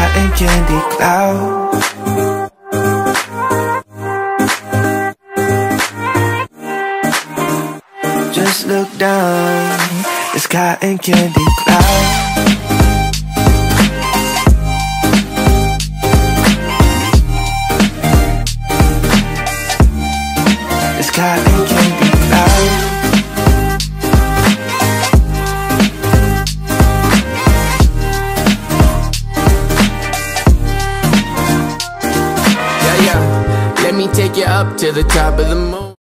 cotton candy clouds. Just look down, it's cotton candy clouds. It's cotton candy clouds. Let me take you up to the top of the moon.